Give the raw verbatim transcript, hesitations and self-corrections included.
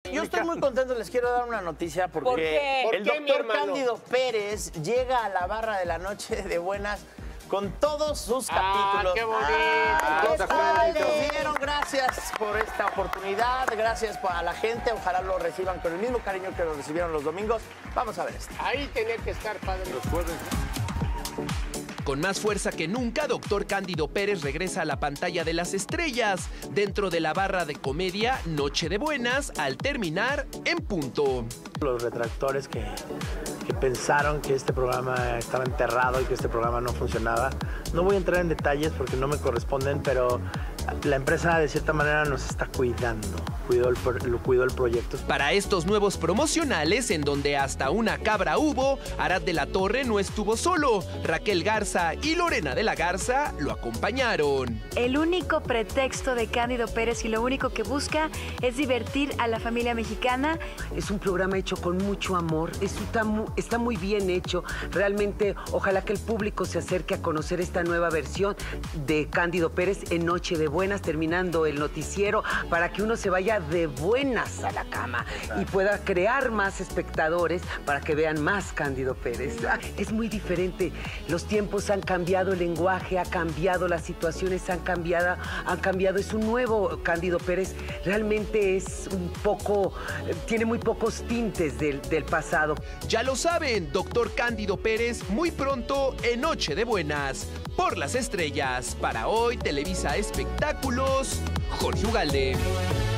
Yo estoy muy contento, les quiero dar una noticia porque ¿Por qué? el ¿Por qué, doctor mi hermano? Cándido Pérez llega a la barra de la noche de buenas con todos sus Ah, capítulos. qué bonito. Ah, Qué ¿qué tal? padre. Nos dieron, gracias por esta oportunidad, gracias a la gente, ojalá lo reciban con el mismo cariño que lo recibieron los domingos. Vamos a ver esto. Ahí tenía que estar, padre. Con más fuerza que nunca, doctor Cándido Pérez regresa a la pantalla de las estrellas, dentro de la barra de comedia Noche de Buenas, al terminar en punto. Los retractores que, que pensaron que este programa estaba enterrado y que este programa no funcionaba. No voy a entrar en detalles porque no me corresponden, pero la empresa de cierta manera nos está cuidando. Cuidó el, lo cuidó el proyecto. Para estos nuevos promocionales, en donde hasta una cabra hubo, Arad de la Torre no estuvo solo. Raquel Garza y Lorena de la Garza lo acompañaron. El único pretexto de Cándido Pérez y lo único que busca es divertir a la familia mexicana. Es un programa hecho con mucho amor, está muy, está muy bien hecho. Realmente, ojalá que el público se acerque a conocer esta nueva versión de Cándido Pérez en Noche de Buenas, terminando el noticiero, para que uno se vaya de buenas a la cama y pueda crear más espectadores para que vean más Cándido Pérez. Es muy diferente, los tiempos han cambiado, el lenguaje ha cambiado, las situaciones han cambiado, han cambiado. Es un nuevo Cándido Pérez, realmente es un poco, tiene muy pocos tintes del, del pasado. Ya lo saben, doctor Cándido Pérez, muy pronto en Noche de Buenas. Por las estrellas, para hoy, Televisa Espectáculos, Jorge Ugalde.